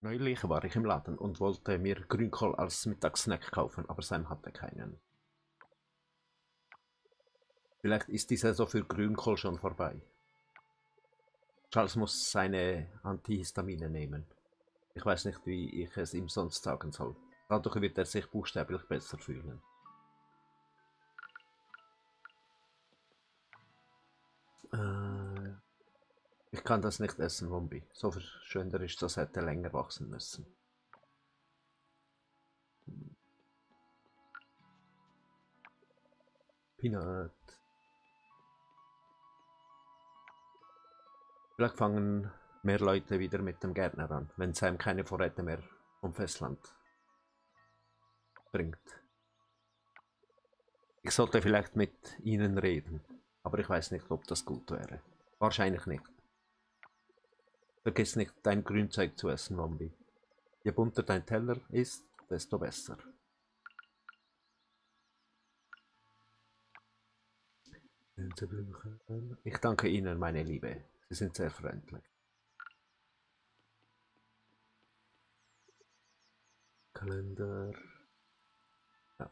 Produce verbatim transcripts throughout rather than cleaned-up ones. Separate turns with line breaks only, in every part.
Neulich war ich im Laden und wollte mir Grünkohl als Mittagssnack kaufen, aber Sam hatte keinen. Vielleicht ist die Saison für Grünkohl schon vorbei. Charles muss seine Antihistamine nehmen. Ich weiß nicht, wie ich es ihm sonst sagen soll. Dadurch wird er sich buchstäblich besser fühlen. Äh, ich kann das nicht essen, Wombi. So verschwenderisch, das hätte länger wachsen müssen. Peanut. Vielleicht fangen mehr Leute wieder mit dem Gärtner an, wenn Sam keine Vorräte mehr vom Festland bringt. Ich sollte vielleicht mit ihnen reden, aber ich weiß nicht, ob das gut wäre. Wahrscheinlich nicht. Vergiss nicht, dein Grünzeug zu essen, Wombi. Je bunter dein Teller ist, desto besser. Ich danke Ihnen, meine Liebe. Sie sind sehr freundlich. Kalender. Ja.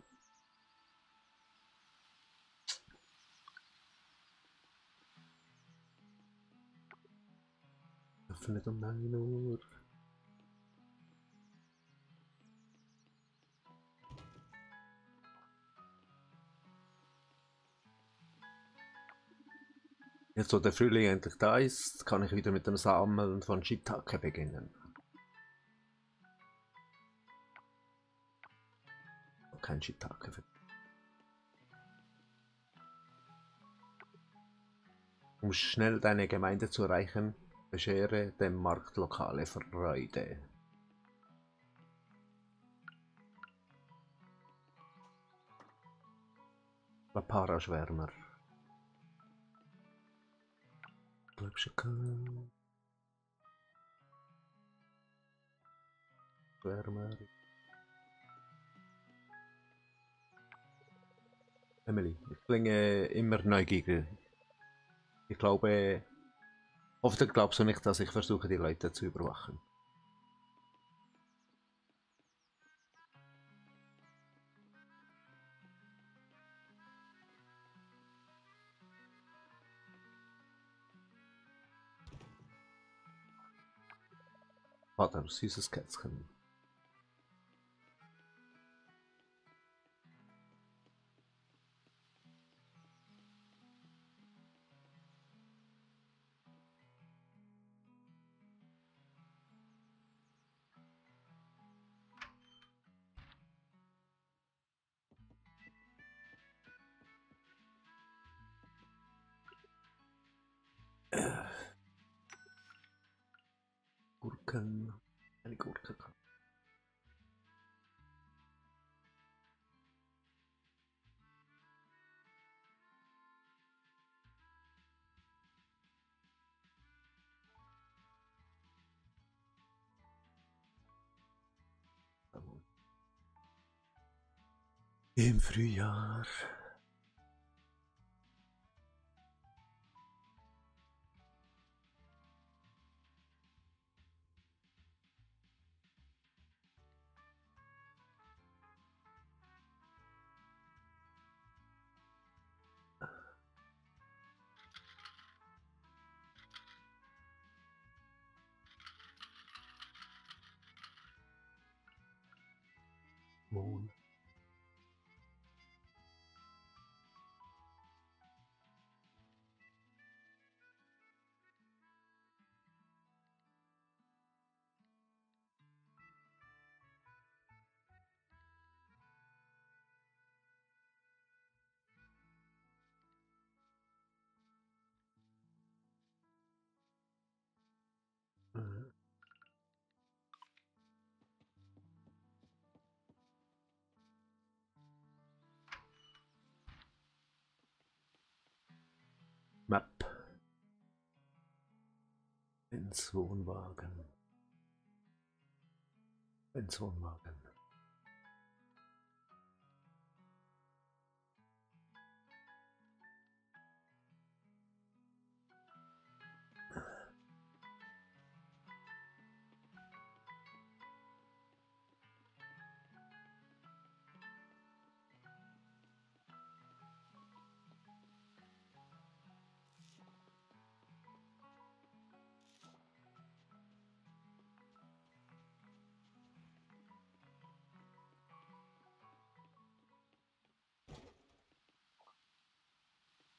Öffnet um neun Uhr. Jetzt, wo der Frühling endlich da ist, kann ich wieder mit dem Sammeln von Shiitake beginnen. Kein Shiitake. Um schnell deine Gemeinde zu erreichen, beschere dem Markt lokale Freude. Lapara-Schwärmer. Schwärmer. Emily, ich klinge immer neugierig. Ich glaube, oft glaubst du nicht, dass ich versuche, die Leute zu überwachen. Vater, süßes Kätzchen. Gurken. Eine Gurke. Im Frühjahr. Mond. Map. Ins Wohnwagen. Ins Wohnwagen.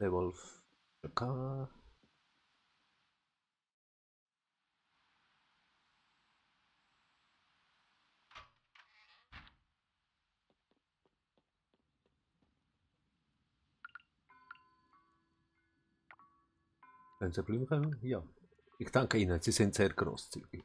Der Wolf. Okay. Wenn Sie bleiben können? Ja. Ich danke Ihnen, Sie sind sehr großzügig.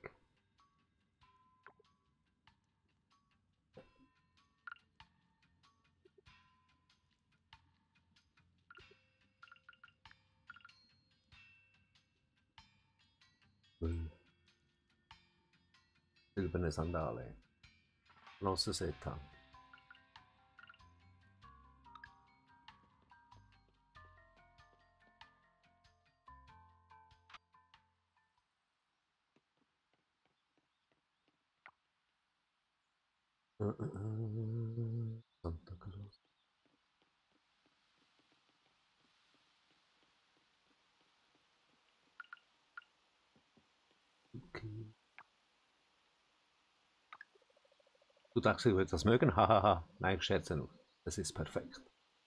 Silberne Sandale. Große Seta. Santa Claus. Okay. Du dachtest, ich würde das mögen? Hahaha. Nein, ich scherze nur. Es ist perfekt.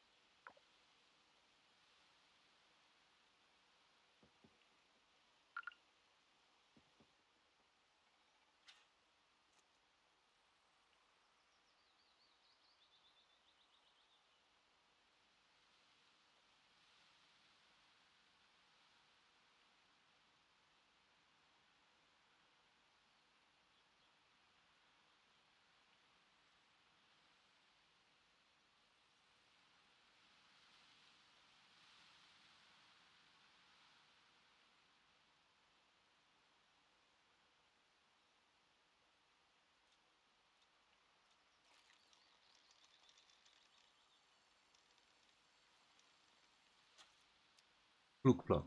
Flugblatt.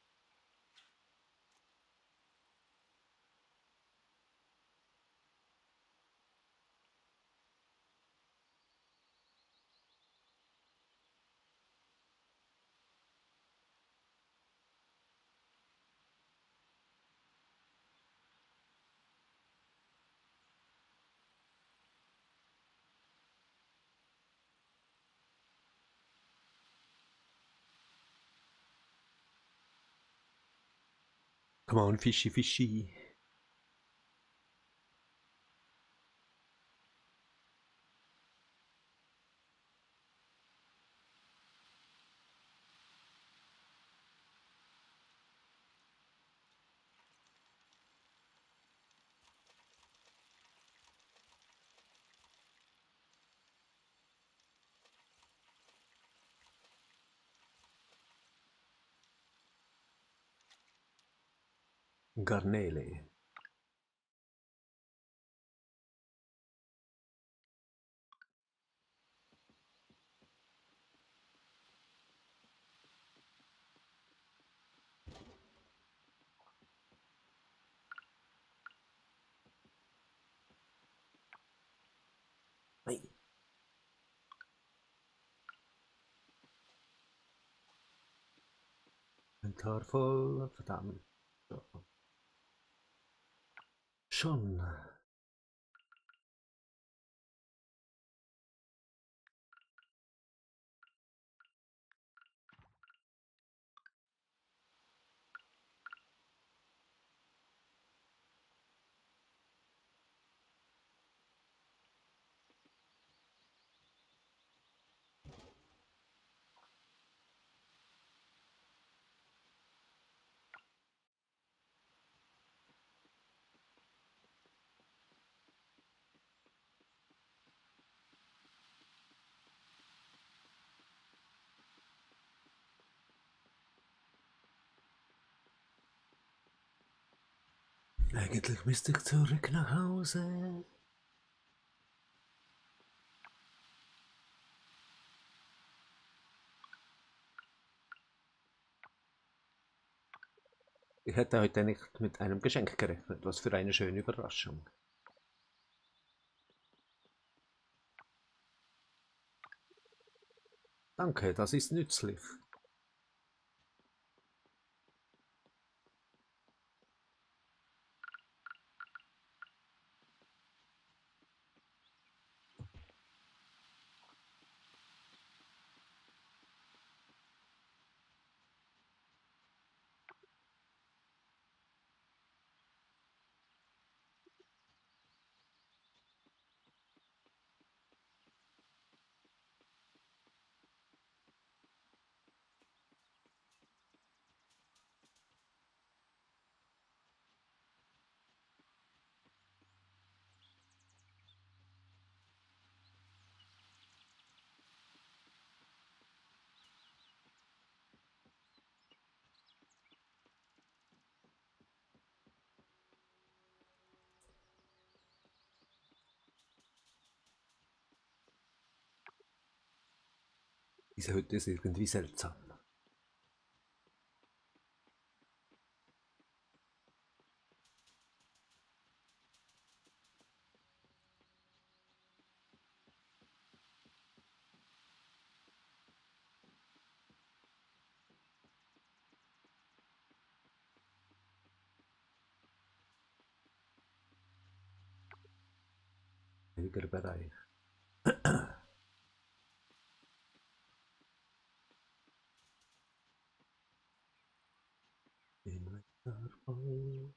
Come on, Fischi, Fischi. Garnele. Nein. Ein Tor voll, verdammt. So. Schon. Eigentlich müsste ich zurück nach Hause. Ich hätte heute nicht mit einem Geschenk gerechnet. Was für eine schöne Überraschung. Danke, das ist nützlich. Diese Hütte ist irgendwie seltsam. Ruhiger Bereich. Inventar voll.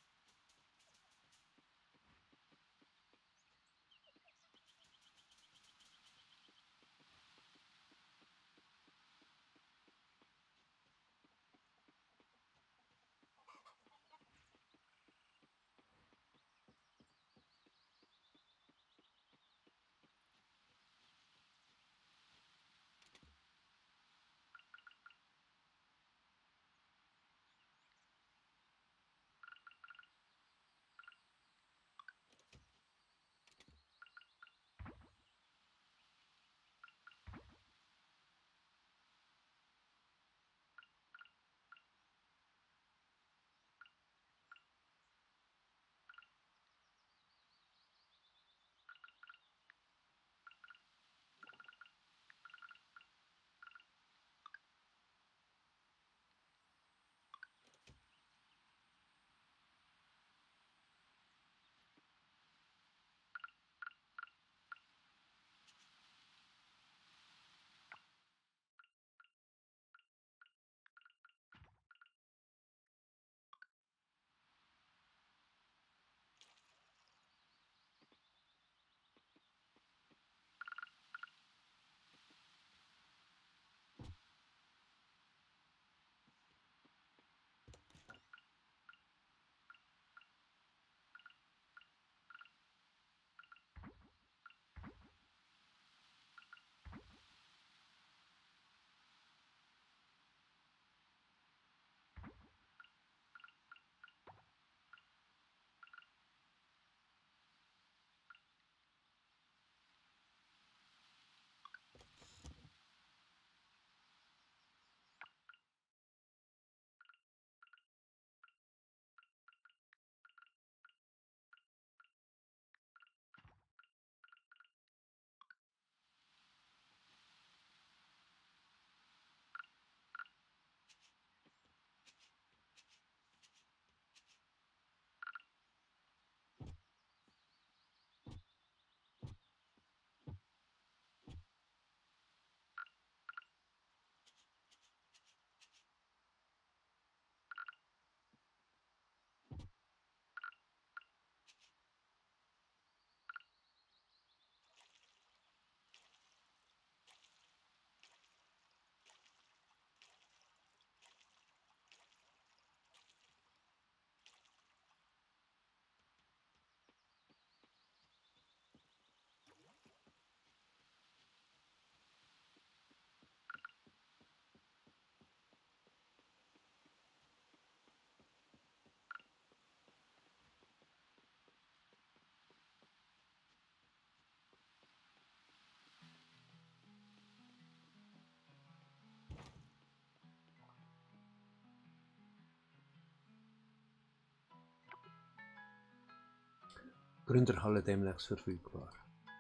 Gründerhalle demnächst verfügbar.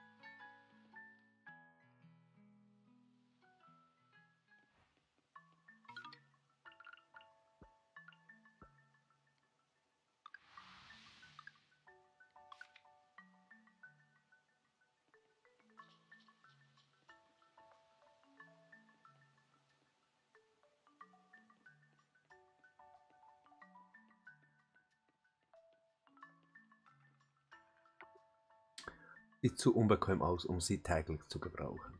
Sieht zu unbequem aus, um sie täglich zu gebrauchen.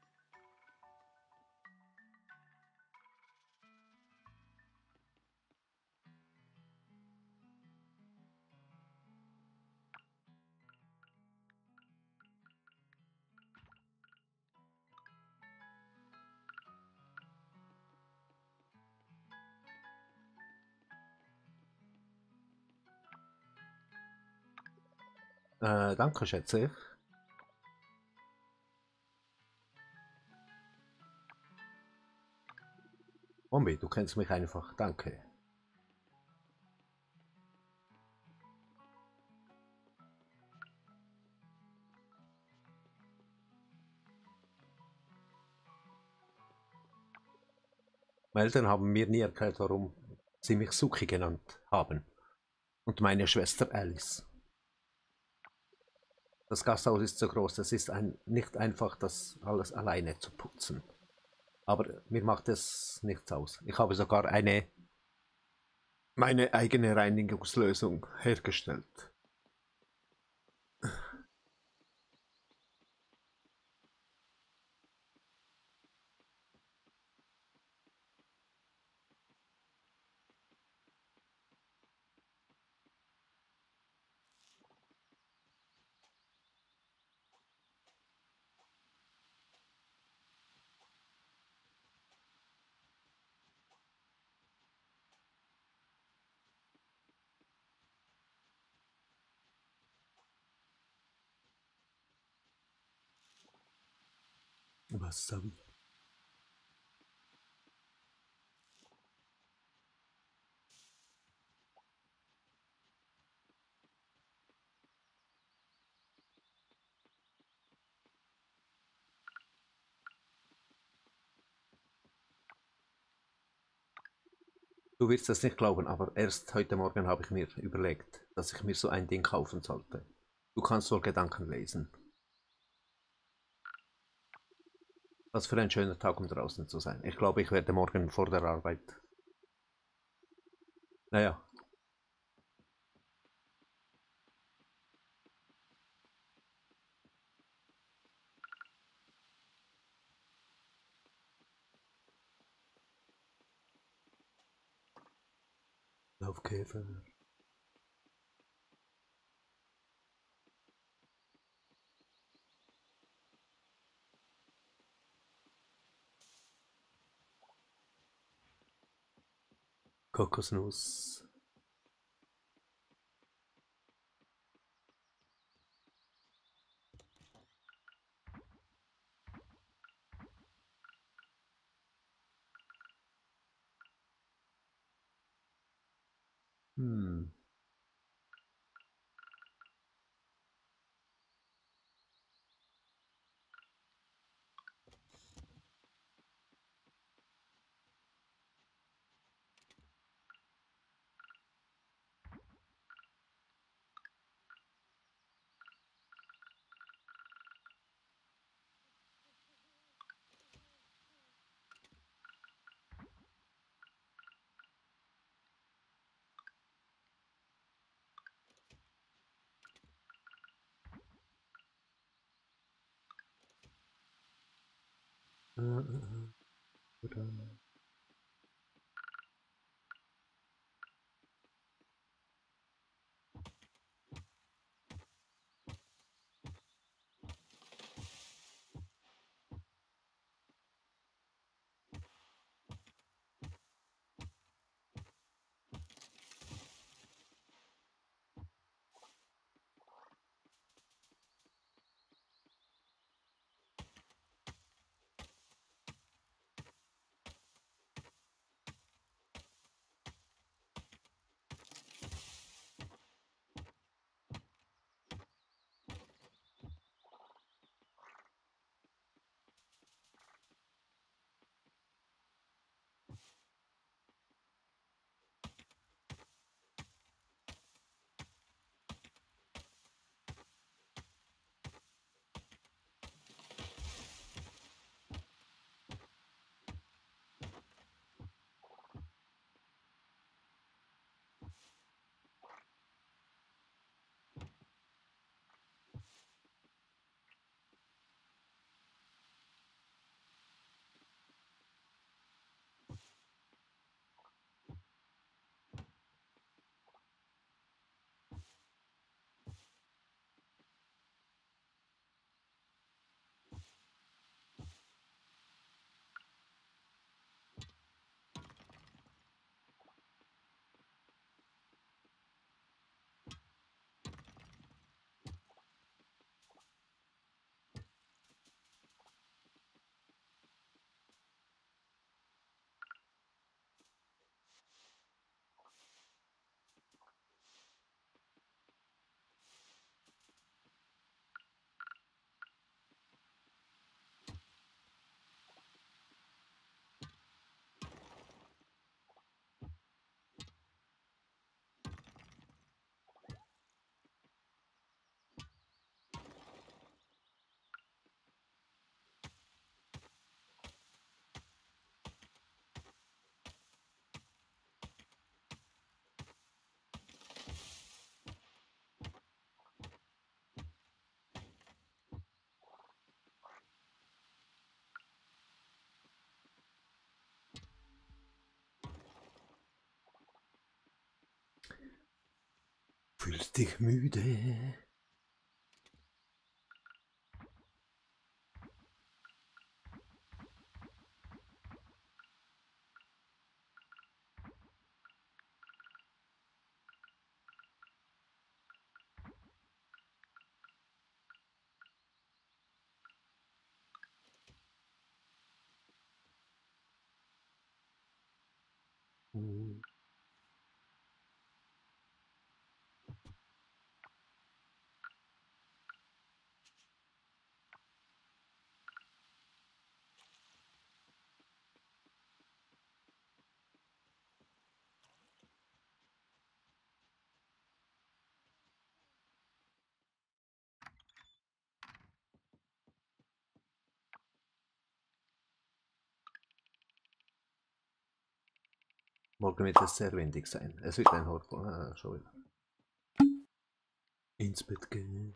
Äh, danke, schätze ich. Ombi, du kennst mich einfach, danke. Meine Eltern haben mir nie erklärt, warum sie mich Suki genannt haben. Und meine Schwester Alice. Das Gasthaus ist so groß, es ist ein, nicht einfach, das alles alleine zu putzen. Aber mir macht es nichts aus. Ich habe sogar eine meine eigene Reinigungslösung hergestellt. Wasabi. Du wirst es nicht glauben, aber erst heute Morgen habe ich mir überlegt, dass ich mir so ein Ding kaufen sollte. Du kannst wohl Gedanken lesen. Was für ein schöner Tag, um draußen zu sein. Ich glaube, ich werde morgen vor der Arbeit. Naja. Laufkäfer. Kokosnuss. Hm. Äh, äh, äh. Fühlst dich müde? Hm. Morgen wird es sehr windig sein. Es wird ein Horror. Ah, schon wieder. Ins Bett gehen.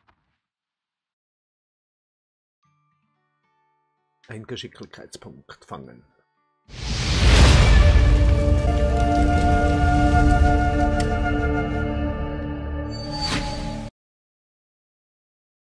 Ein Geschicklichkeitspunkt fangen.